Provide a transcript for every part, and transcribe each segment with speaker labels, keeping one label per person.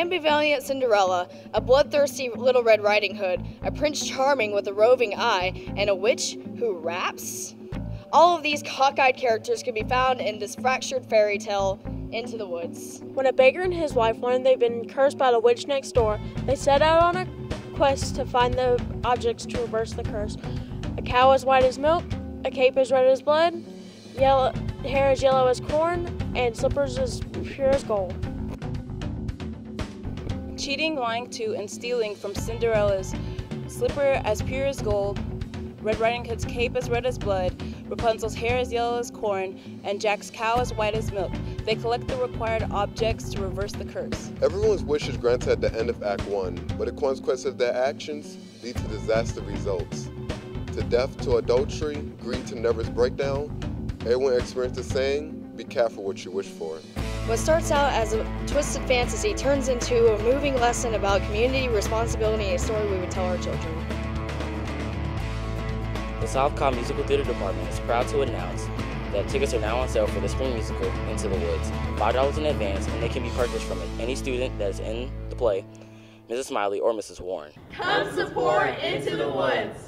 Speaker 1: ambivalent Cinderella, a bloodthirsty Little Red Riding Hood, a Prince Charming with a roving eye, and a witch who raps? All of these cockeyed characters can be found in this fractured fairy tale, Into the Woods.
Speaker 2: When a baker and his wife learned they'd been cursed by the witch next door, they set out on a quest to find the objects to reverse the curse. A cow as white as milk, a cape as red as blood, hair as yellow as corn, and slippers as pure as gold.
Speaker 3: Cheating, lying to, and stealing from Cinderella's slipper as pure as gold, Red Riding Hood's cape as red as blood, Rapunzel's hair as yellow as corn, and Jack's cow as white as milk. They collect the required objects to reverse the curse.
Speaker 4: Everyone's wish is granted at the end of Act 1, but the consequences of their actions lead to disaster results. To death, to adultery, greed to nervous breakdown, everyone experiences the saying, be careful what you wish for.
Speaker 1: What starts out as a twisted fantasy turns into a moving lesson about community responsibility and a story we would tell our children.
Speaker 5: The South Cobb Musical Theater Department is proud to announce that tickets are now on sale for the spring musical, Into the Woods, $5 in advance, and they can be purchased from any student that is in the play, Mrs. Smiley or Mrs. Warren.
Speaker 6: Come support Into the Woods.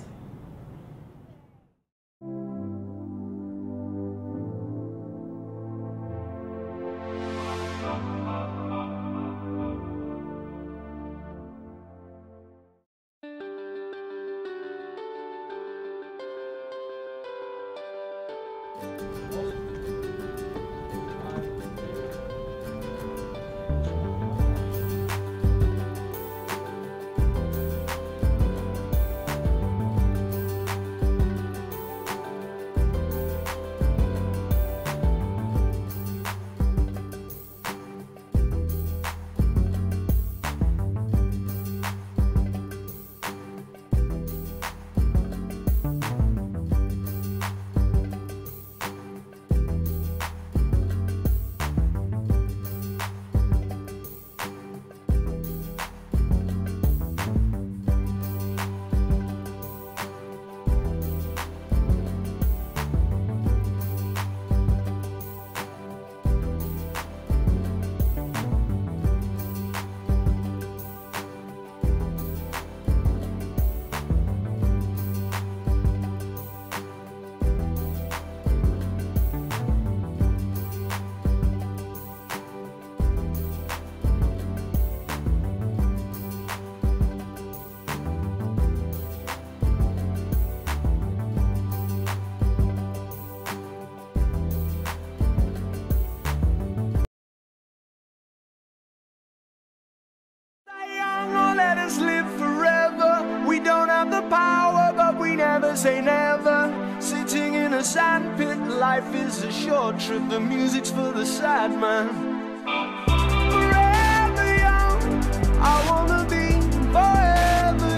Speaker 7: Let us live forever. We don't have the power, but we never say never. Sitting in a sandpit, life is a short trip. The music's for the sad man. Forever young, I wanna be forever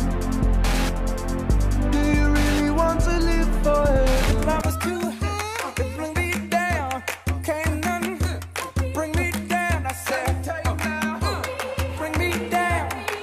Speaker 7: young. Do you really want to live forever? Love is too high, it bring me down. Can't nothing bring me down. I said, bring me down.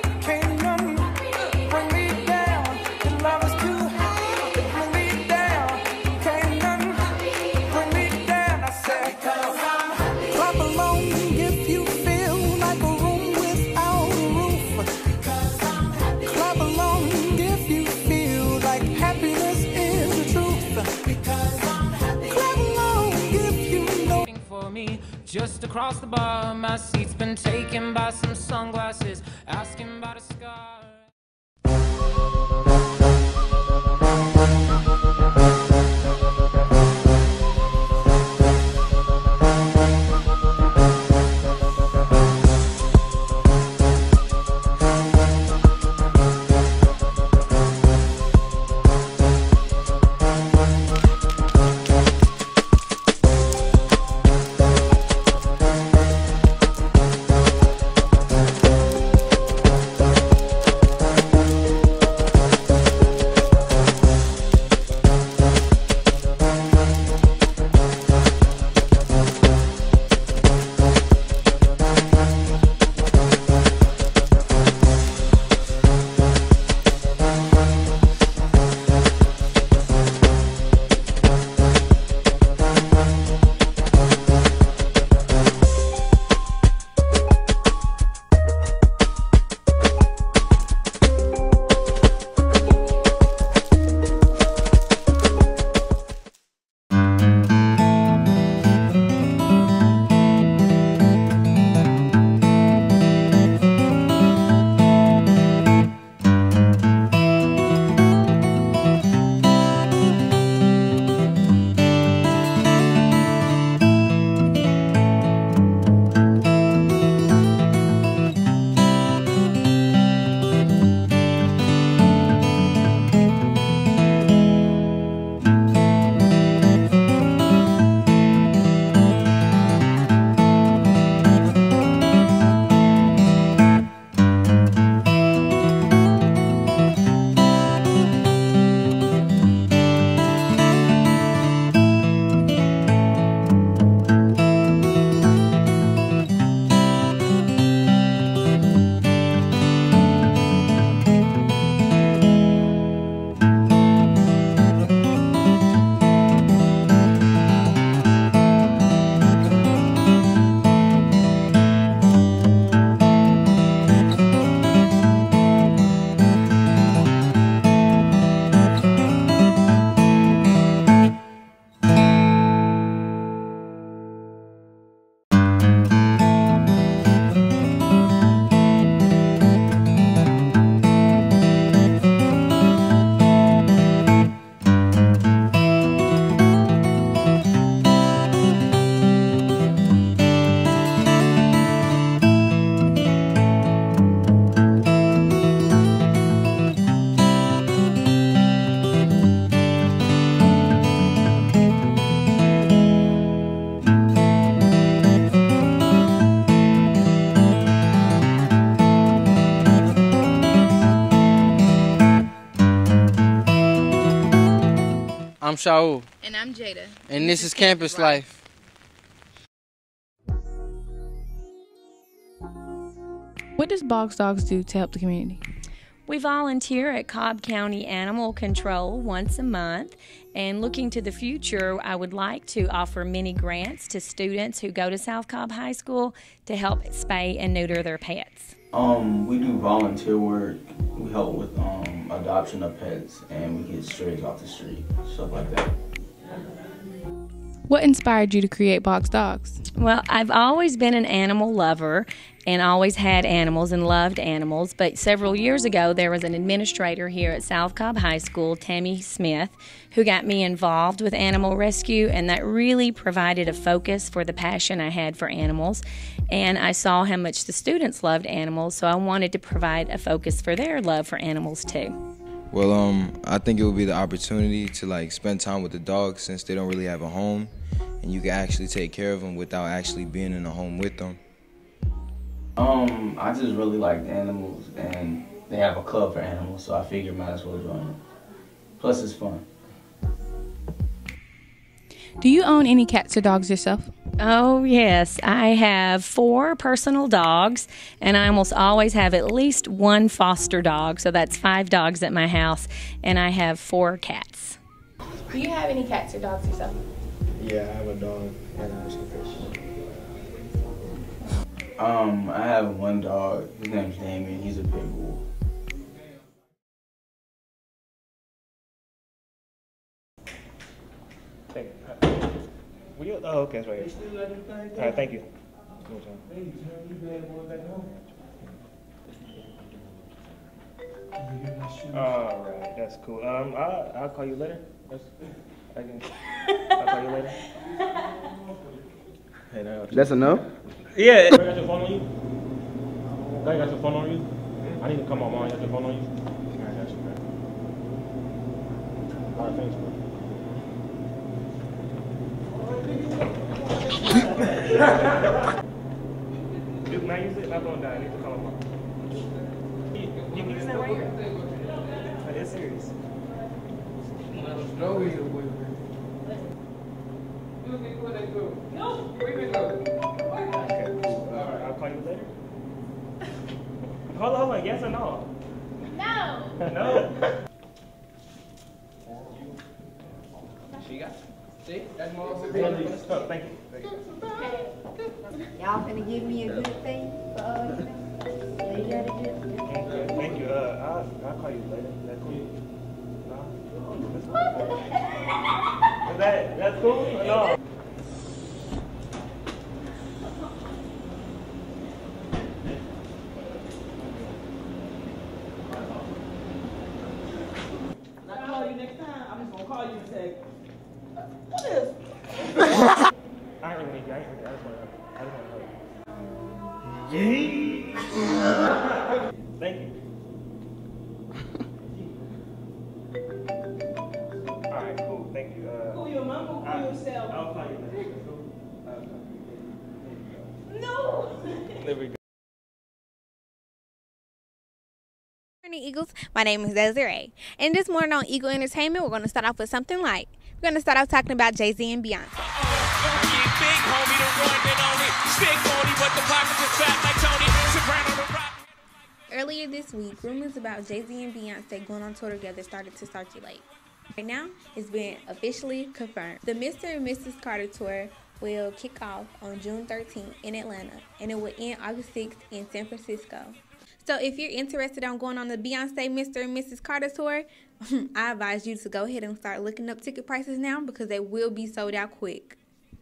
Speaker 8: Just across the bar, my seat's been taken by some sunglasses, asking about a scar.
Speaker 9: I'm Shaul.
Speaker 10: And I'm Jada.
Speaker 9: And this is Campus Life.
Speaker 10: What does Box Dogs do to help the community?
Speaker 11: We volunteer at Cobb County Animal Control once a month, and looking to the future, I would like to offer many grants to students who go to South Cobb High School to help spay and neuter their pets.
Speaker 12: We do volunteer work. We help with adoption of pets, and we get strays off the street, stuff like that.
Speaker 10: What inspired you to create Box Dogs?
Speaker 11: Well, I've always been an animal lover and always had animals and loved animals, but several years ago there was an administrator here at South Cobb High School, Tammy Smith, who got me involved with animal rescue, and that really provided a focus for the passion I had for animals. And I saw how much the students loved animals, so I wanted to provide a focus for their love for animals too.
Speaker 13: Well, I think it would be the opportunity to spend time with the dogs, since they don't really have a home, and you can actually take care of them without actually being in a home with them.
Speaker 12: I just really like animals, and they have a club for animals, so I figured might as well join it. Plus, it's fun.
Speaker 10: Do you own any cats or dogs yourself?
Speaker 11: Oh, yes. I have 4 personal dogs, and I almost always have at least 1 foster dog, so that's 5 dogs at my house, and I have 4 cats.
Speaker 10: Do you have any cats or dogs yourself?
Speaker 14: Yeah, I have a dog and some fish.
Speaker 12: I have 1 dog. His name's Damien. He's a pit bull.
Speaker 14: Thank you. Oh, okay, that's right here. All right, thank you. All right, that's cool. I'll call you later. I'll call you later. Hey,
Speaker 15: that's enough?
Speaker 14: Yeah. I got your phone on you? I got your phone on you? I need to come on, Mom. You got your phone on you? I got you, man. All right, thanks, bro. Dude, man, you sit my phone down. I need to call him up. You can use that right here. It's serious. No, he's a boyfriend. No, where we go? Okay, cool. Alright, I'll call you later. Hold on, yes or no?
Speaker 6: No.
Speaker 14: No?
Speaker 15: She got. See? That's more.
Speaker 14: Oh, thank you.
Speaker 16: Y'all finna give me a good thing for they gotta do.
Speaker 14: Thank you. I'll call you later. That's cool. No? That's cool or no?
Speaker 17: I'll call you next time. I'm just gonna call you and say, what is?
Speaker 14: I ain't really need you. I just want to help. Thank you. Alright, cool. Thank you.
Speaker 17: Cool your mama, cool yourself.
Speaker 14: I'll call you later.
Speaker 17: No.
Speaker 14: There we go.
Speaker 18: Morning, Eagles. My name is Desiree, and this morning on Eagle Entertainment, we're going to start off with something light. We're going to start off talking about Jay-Z and Beyonce. Earlier this week, rumors about Jay-Z and Beyonce going on tour together started to circulate. Right now, it's been officially confirmed. The Mr. and Mrs. Carter tour will kick off on June 13th in Atlanta, and it will end August 6th in San Francisco. So if you're interested in going on the Beyonce Mr. and Mrs. Carter tour, I advise you to go ahead and start looking up ticket prices now, because they will be sold out quick.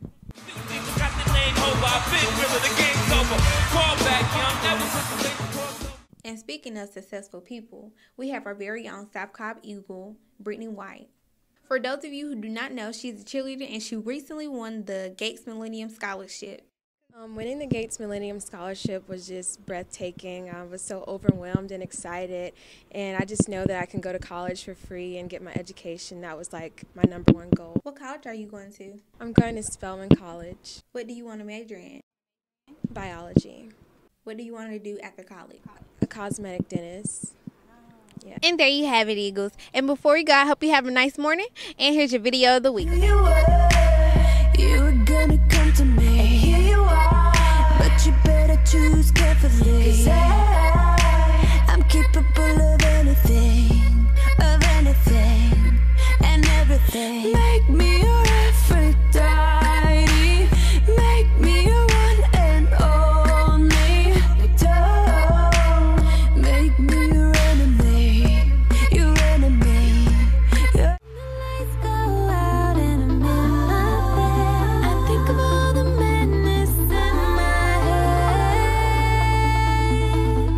Speaker 18: And speaking of successful people, we have our very own South Cobb Eagle, Brittany White. For those of you who do not know, she's a cheerleader, and she recently won the Gates Millennium Scholarship.
Speaker 19: Winning the Gates Millennium Scholarship was just breathtaking. I was so overwhelmed and excited, and I just know that I can go to college for free and get my education. That was like my #1 goal.
Speaker 18: What college are you going to?
Speaker 19: I'm going to Spelman College.
Speaker 18: What do you want to major in?
Speaker 19: Biology.
Speaker 18: What do you want to do after college?
Speaker 19: A cosmetic dentist. Yeah.
Speaker 18: And there you have it, Eagles. And before you go, I hope you have a nice morning. And here's your video of the week.
Speaker 20: You were gonna come to me, and here you are. But you better choose carefully, 'cause I'm capable of anything, and everything. Make me your Aphrodite, make me your one and only. Don't make me your enemy, your enemy. The lights go out and I'm in my bed. I think of all the madness in my head.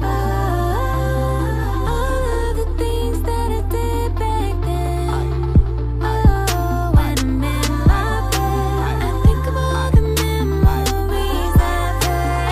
Speaker 20: All of the things that I did back then. When I'm in my bed, I think of all the memories I've had.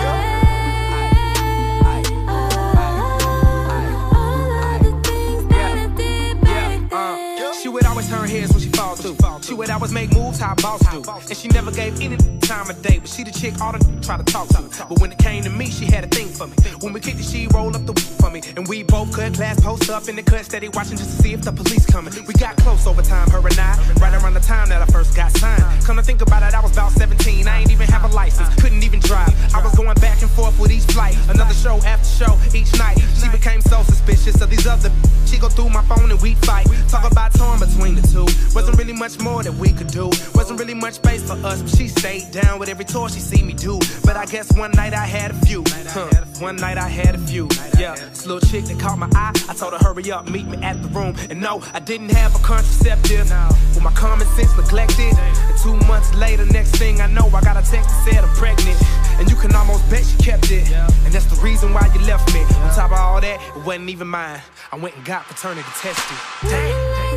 Speaker 20: All of the things that I did back then.
Speaker 21: She would always turn heads when she fall through. She would always make moves how boss do. And she never gave any time of day, but she the chick all the try to talk to. But when it came to me, she had a thing for me. When we kicked it, she rolled up the for me. And we both cut class, post up in the cut, steady watching just to see if the police coming. We got close over time, her and I, right around the time that I first got signed. Come to think about it, I was about 17. I ain't even have a license, couldn't even drive. I was going back and forth with each flight, another show after show each night. She became so suspicious of these other. She go through my phone and we fight. Talk about torn between the two. Wasn't really much more that we could do. Wasn't really much space for us, but she stayed down with every tour she see me do. But I guess one night I had a few. One night I had a few. Yeah, this little chick that caught my eye. I told her hurry up, meet me at the room. And no, I didn't have a contraceptive. With my common sense neglected. And 2 months later, next thing I know, I got a text that said I'm pregnant. And you can almost bet she kept it. And that's the reason why you left me. On top of all that, it wasn't even mine. I went and got paternity tested. Dang.